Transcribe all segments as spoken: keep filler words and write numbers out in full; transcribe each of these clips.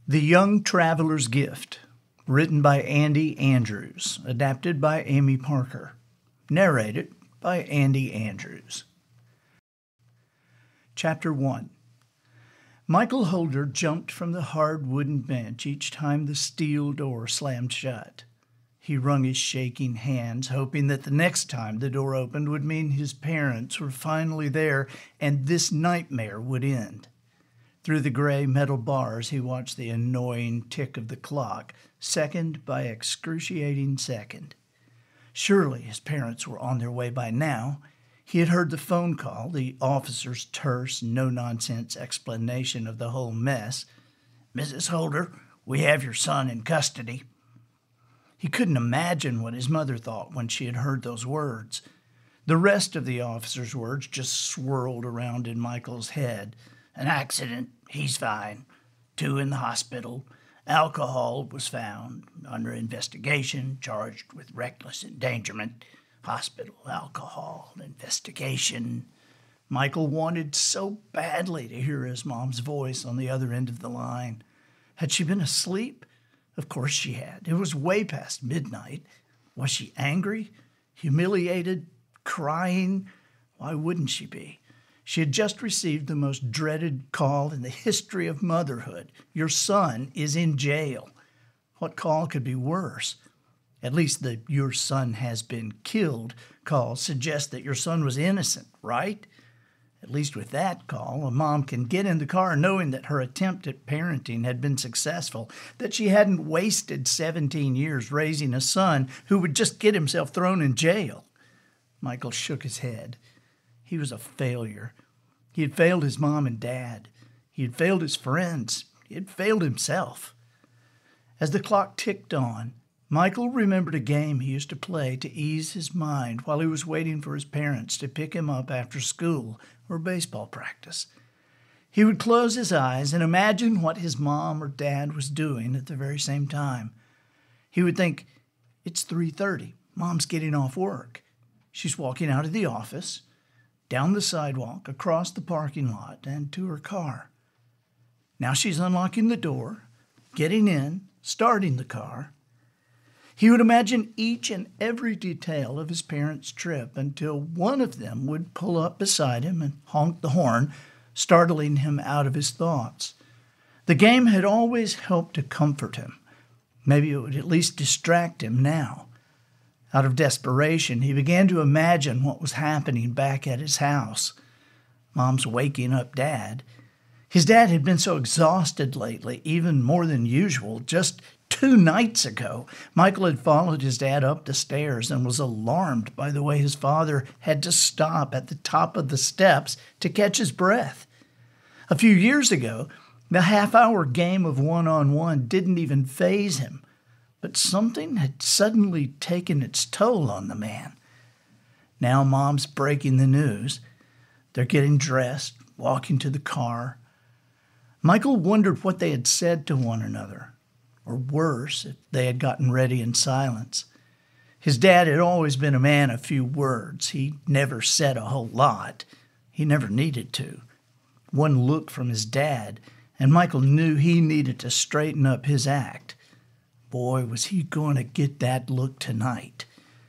The Young Traveler's Gift, written by Andy Andrews, adapted by Amy Parker, narrated by Andy Andrews. Chapter one. Michael Holder jumped from the hard wooden bench each time the steel door slammed shut. He wrung his shaking hands, hoping that the next time the door opened would mean his parents were finally there and this nightmare would end. Through the gray metal bars, he watched the annoying tick of the clock, second by excruciating second. Surely his parents were on their way by now. He had heard the phone call, the officer's terse, no-nonsense explanation of the whole mess. "Missus Holder, we have your son in custody." He couldn't imagine what his mother thought when she had heard those words. The rest of the officer's words just swirled around in Michael's head. An accident, he's fine. Two in the hospital. Alcohol was found. Under investigation, charged with reckless endangerment. Hospital, alcohol, investigation. Michael wanted so badly to hear his mom's voice on the other end of the line. Had she been asleep? Of course she had. It was way past midnight. Was she angry? Humiliated? Crying? Why wouldn't she be? She had just received the most dreaded call in the history of motherhood. Your son is in jail. What call could be worse? At least the "your son has been killed" call suggests that your son was innocent, right? At least with that call, a mom can get in the car knowing that her attempt at parenting had been successful, that she hadn't wasted seventeen years raising a son who would just get himself thrown in jail. Michael shook his head. He was a failure. He had failed his mom and dad. He had failed his friends. He had failed himself. As the clock ticked on, Michael remembered a game he used to play to ease his mind while he was waiting for his parents to pick him up after school or baseball practice. He would close his eyes and imagine what his mom or dad was doing at the very same time. He would think, "It's three thirty. Mom's getting off work. She's walking out of the office, down the sidewalk, across the parking lot, and to her car. Now she's unlocking the door, getting in, starting the car." He would imagine each and every detail of his parents' trip until one of them would pull up beside him and honk the horn, startling him out of his thoughts. The game had always helped to comfort him. Maybe it would at least distract him now. Out of desperation, he began to imagine what was happening back at his house. Mom's waking up Dad. His dad had been so exhausted lately, even more than usual. Just two nights ago, Michael had followed his dad up the stairs and was alarmed by the way his father had to stop at the top of the steps to catch his breath. A few years ago, the half-hour game of one-on-one didn't even faze him, but something had suddenly taken its toll on the man. Now Mom's breaking the news. They're getting dressed, walking to the car. Michael wondered what they had said to one another, or worse, if they had gotten ready in silence. His dad had always been a man of few words. He never said a whole lot. He never needed to. One look from his dad, and Michael knew he needed to straighten up his act. Boy, was he going to get that look tonight.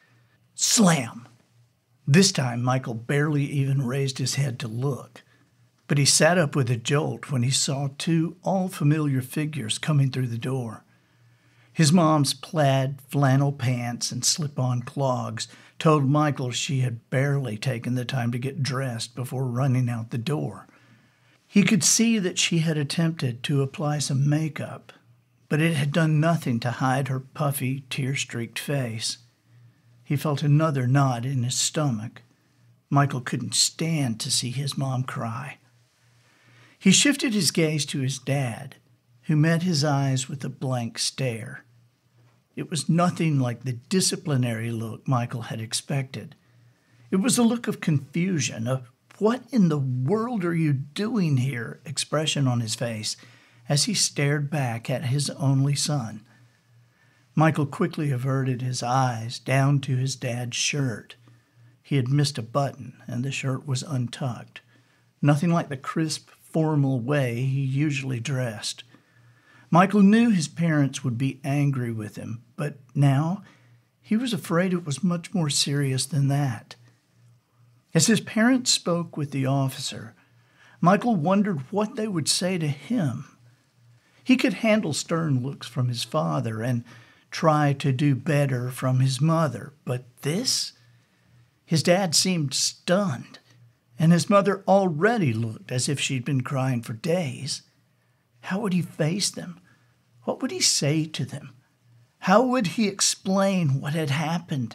Slam! This time, Michael barely even raised his head to look. But he sat up with a jolt when he saw two all-familiar figures coming through the door. His mom's plaid flannel pants and slip-on clogs told Michael she had barely taken the time to get dressed before running out the door. He could see that she had attempted to apply some makeup, but it had done nothing to hide her puffy, tear-streaked face. He felt another knot in his stomach. Michael couldn't stand to see his mom cry. He shifted his gaze to his dad, who met his eyes with a blank stare. It was nothing like the disciplinary look Michael had expected. It was a look of confusion, a "what in the world are you doing here?" expression on his face as he stared back at his only son. Michael quickly averted his eyes down to his dad's shirt. He had missed a button, and the shirt was untucked. Nothing like the crisp, formal way he usually dressed. Michael knew his parents would be angry with him, but now he was afraid it was much more serious than that. As his parents spoke with the officer, Michael wondered what they would say to him. He could handle stern looks from his father and try to do better from his mother, but this? His dad seemed stunned, and his mother already looked as if she'd been crying for days. How would he face them? What would he say to them? How would he explain what had happened?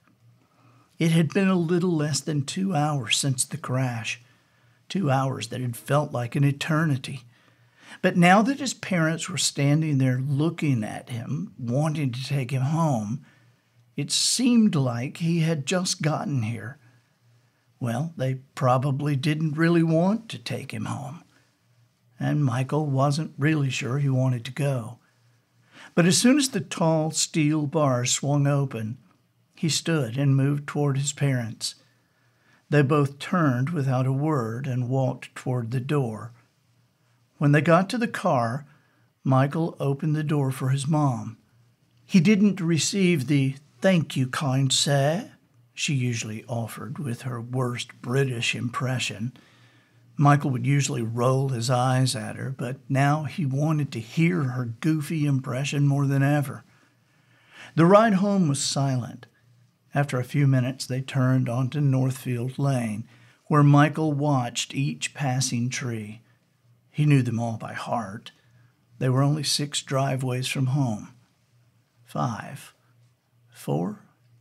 It had been a little less than two hours since the crash, two hours that had felt like an eternity. But now that his parents were standing there looking at him, wanting to take him home, it seemed like he had just gotten here. Well, they probably didn't really want to take him home, and Michael wasn't really sure he wanted to go. But as soon as the tall steel bars swung open, he stood and moved toward his parents. They both turned without a word and walked toward the door. When they got to the car, Michael opened the door for his mom. He didn't receive the "thank you, kind sir" she usually offered with her worst British impression. Michael would usually roll his eyes at her, but now he wanted to hear her goofy impression more than ever. The ride home was silent. After a few minutes, they turned onto Northfield Lane, where Michael watched each passing tree. He knew them all by heart. They were only six driveways from home. Five, four,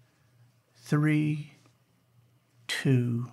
three, two.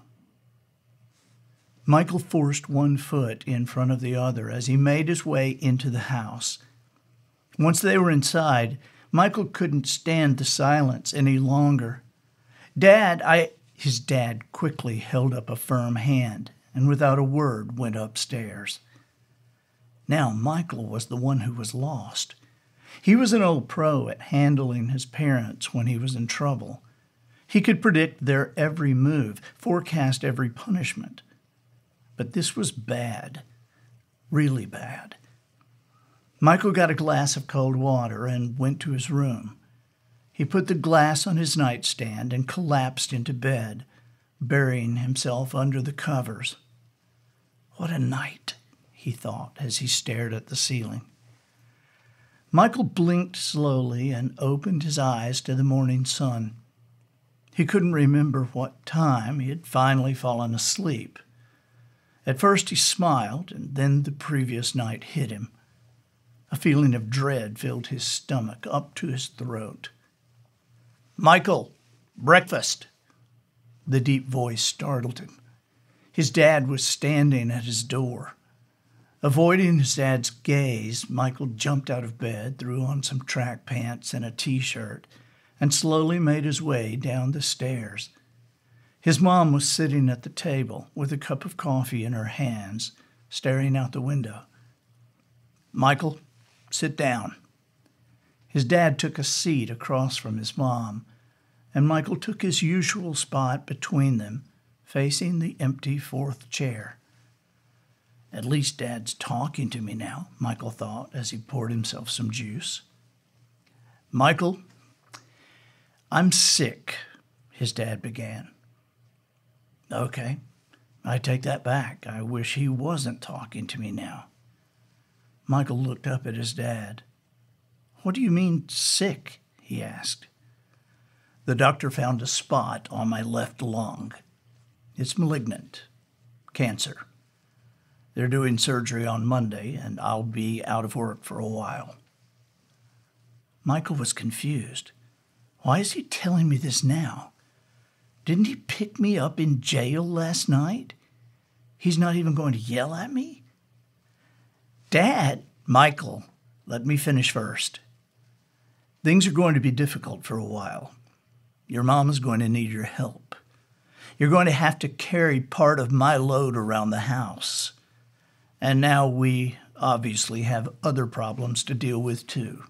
Michael forced one foot in front of the other as he made his way into the house. Once they were inside, Michael couldn't stand the silence any longer. "Dad, I..." His dad quickly held up a firm hand and without a word went upstairs. Now Michael was the one who was lost. He was an old pro at handling his parents when he was in trouble. He could predict their every move, forecast every punishment. But this was bad, really bad. Michael got a glass of cold water and went to his room. He put the glass on his nightstand and collapsed into bed, burying himself under the covers. What a night, he thought as he stared at the ceiling. Michael blinked slowly and opened his eyes to the morning sun. He couldn't remember what time he had finally fallen asleep. At first he smiled, and then the previous night hit him. A feeling of dread filled his stomach up to his throat. "Michael, breakfast!" The deep voice startled him. His dad was standing at his door. Avoiding his dad's gaze, Michael jumped out of bed, threw on some track pants and a T-shirt, and slowly made his way down the stairs. His mom was sitting at the table with a cup of coffee in her hands, staring out the window. "Michael, sit down." His dad took a seat across from his mom, and Michael took his usual spot between them, facing the empty fourth chair. At least Dad's talking to me now, Michael thought as he poured himself some juice. "Michael, I'm sick," his dad began. "Okay, I take that back. I wish he wasn't talking to me now." Michael looked up at his dad. "What do you mean, sick?" he asked. "The doctor found a spot on my left lung. It's malignant. Cancer. They're doing surgery on Monday, and I'll be out of work for a while." Michael was confused. Why is he telling me this now? Didn't he pick me up in jail last night? He's not even going to yell at me? "Dad," "Michael, let me finish first. Things are going to be difficult for a while. Your mom is going to need your help. You're going to have to carry part of my load around the house. And now we obviously have other problems to deal with too."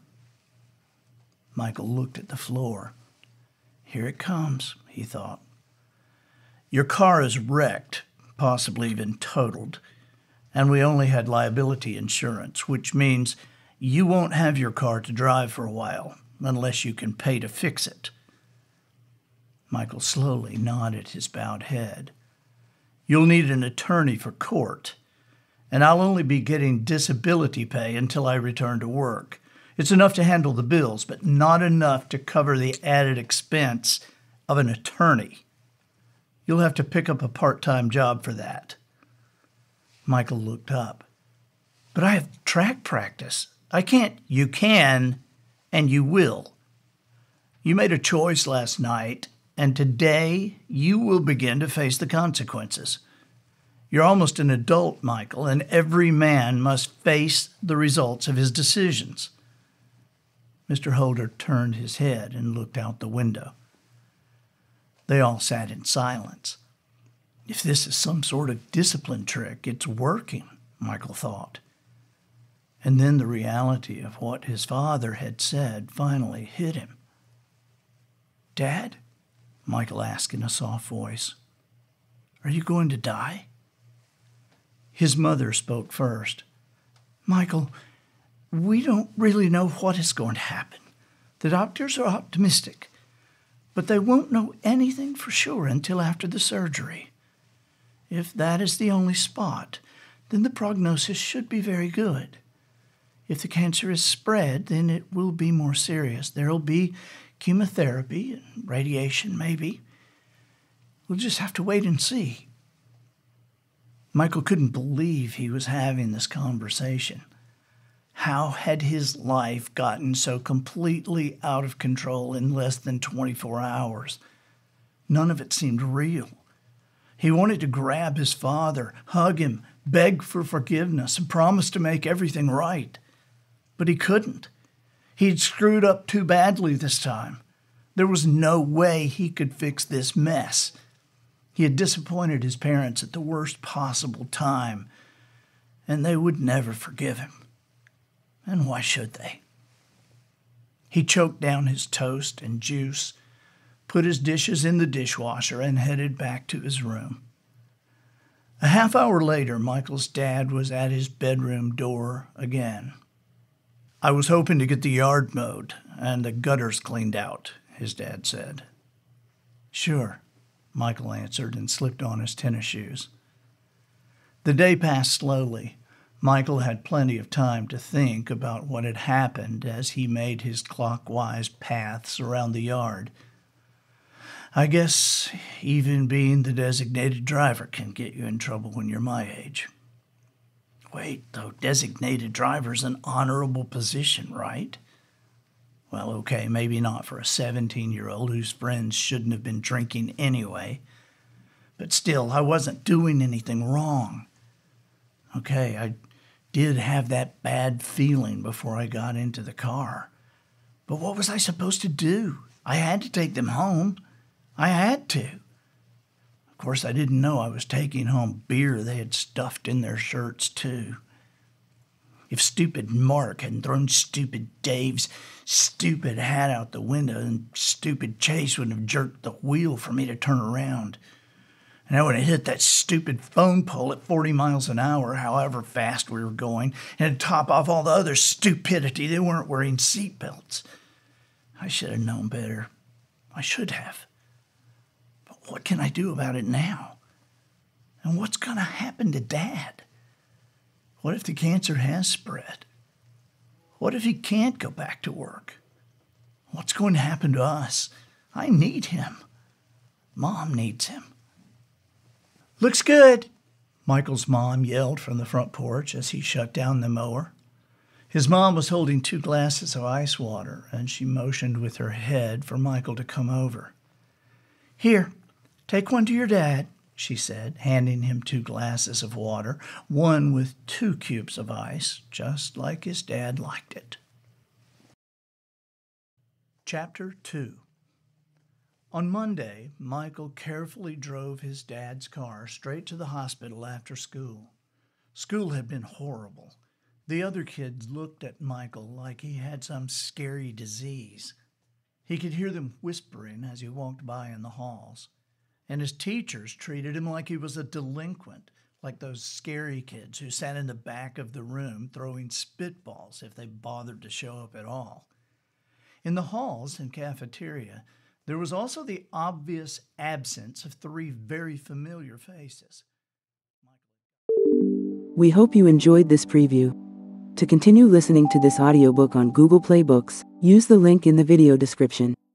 Michael looked at the floor. Here it comes, he thought. "Your car is wrecked, possibly even totaled, and we only had liability insurance, which means You won't have your car to drive for a while, unless you can pay to fix it. Michael slowly nodded his bowed head. You'll need an attorney for court, and I'll only be getting disability pay until I return to work. It's enough to handle the bills, but not enough to cover the added expense of an attorney. You'll have to pick up a part-time job for that. Michael looked up. But I have track practice. I can't. You can, and you will. You made a choice last night, and today you will begin to face the consequences. You're almost an adult, Michael, and every man must face the results of his decisions. Mister Holder turned his head and looked out the window. They all sat in silence. If this is some sort of discipline trick, it's working, Michael thought. And then the reality of what his father had said finally hit him. Dad? Michael asked in a soft voice. Are you going to die? His mother spoke first. Michael, we don't really know what is going to happen. The doctors are optimistic, but they won't know anything for sure until after the surgery. If that is the only spot, then the prognosis should be very good. If the cancer is spread, then it will be more serious. There will be chemotherapy and radiation, maybe. We'll just have to wait and see. Michael couldn't believe he was having this conversation. How had his life gotten so completely out of control in less than twenty-four hours? None of it seemed real. He wanted to grab his father, hug him, beg for forgiveness, and promise to make everything right. But he couldn't. He'd screwed up too badly this time. There was no way he could fix this mess. He had disappointed his parents at the worst possible time, and they would never forgive him. And why should they? He choked down his toast and juice, put his dishes in the dishwasher, and headed back to his room. A half hour later, Michael's dad was at his bedroom door again. I was hoping to get the yard mowed and the gutters cleaned out, his dad said. Sure, Michael answered and slipped on his tennis shoes. The day passed slowly. Michael had plenty of time to think about what had happened as he made his clockwise paths around the yard. I guess even being the designated driver can get you in trouble when you're my age. Wait, though, designated driver's an honorable position, right? Well, okay, maybe not for a seventeen-year-old whose friends shouldn't have been drinking anyway. But still, I wasn't doing anything wrong. Okay, I did have that bad feeling before I got into the car. But what was I supposed to do? I had to take them home. I had to. Of course, I didn't know I was taking home beer they had stuffed in their shirts, too. If stupid Mark hadn't thrown stupid Dave's stupid hat out the window, and stupid Chase wouldn't have jerked the wheel for me to turn around. And I would have hit that stupid phone pole at forty miles an hour, however fast we were going, and to top off all the other stupidity, they weren't wearing seatbelts. I should have known better. I should have. But what can I do about it now? And what's going to happen to Dad? What if the cancer has spread? What if he can't go back to work? What's going to happen to us? I need him. Mom needs him. Looks good, Michael's mom yelled from the front porch as he shut down the mower. His mom was holding two glasses of ice water, and she motioned with her head for Michael to come over. Here, take one to your dad, she said, handing him two glasses of water, one with two cubes of ice, just like his dad liked it. Chapter two. On Monday, Michael carefully drove his dad's car straight to the hospital after school. School had been horrible. The other kids looked at Michael like he had some scary disease. He could hear them whispering as he walked by in the halls, and his teachers treated him like he was a delinquent, like those scary kids who sat in the back of the room throwing spitballs if they bothered to show up at all. In the halls and cafeteria, there was also the obvious absence of three very familiar faces. We hope you enjoyed this preview. To continue listening to this audiobook on Google Play Books, use the link in the video description.